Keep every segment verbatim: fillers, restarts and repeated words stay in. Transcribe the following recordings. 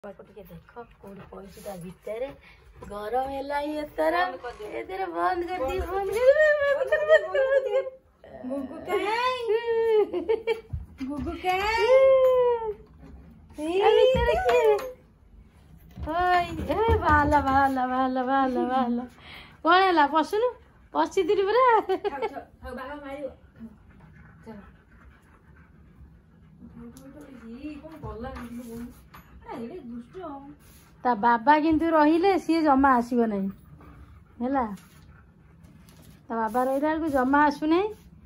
ଟିକେ ଦେଖ କୋଉଠି ପଇଛି ତା ଭିତରେ ଗରମ ହେଲା ଏଥର ଏଥର ବନ୍ଦ କରିଦି ବନ୍ଦ କରି ଗୁଗୁ କାଇଁ ଗୁଗୁ କାଇଁ ଏ ଭିତରେ କିଏ ଓଇ ଏ ବାଲା ବାଲା ବାଲା ବାଲା ବାଲା କଣ ହେଲା ପଶୁନୁ ପଶିଥିଲି ପରା ବାବା ମାରିବ ता बाबा किंतु रहिले सी जमा आसब नहीं है ता बाबा रहा बेलू जमा आसु नहीं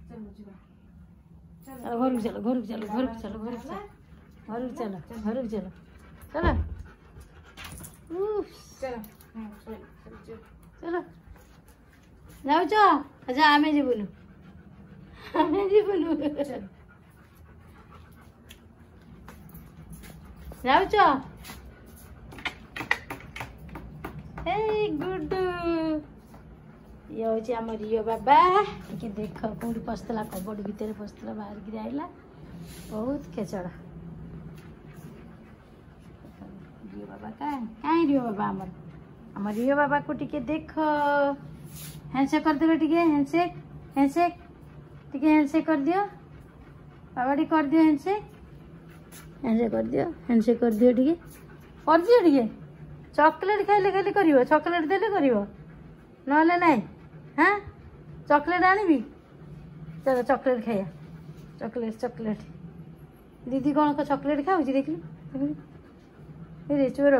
घर चलो घर चलो घर चलो घर चलो घर चलो घर चलो चलो चलो जाऊ अच्छा आमे जीवनु आमे जीवनु जाऊ हे गुड्डू ये हूँ आम रियो बाबा टे देख कौटी पसला कबड़ भितर पसला बाहर गिर आइला बहुत खेचड़ रियो बाबा कहीं कहीं रियो बाबा आमर आम रियो बाबा को टिके देख हैंडसेक कर दे टिके हैंडसेक हैंडसेक टिके हैंडसेक कर दियो बाबा टी कर दियो हैंडसेक हैंडसेक कर दियो हैंडसेक कर दियो टिके कर दियो टिके चॉकलेट खाइले खाली करिवो चॉकलेट देले करिवो नले नहीं हाँ चॉकलेट आनिबी चलो चॉकलेट खाया चॉकलेट चॉकलेट दीदी कौन को चॉकलेट खाऊची देखली रे चोर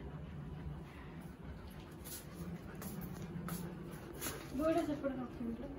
गोड़ा चपड़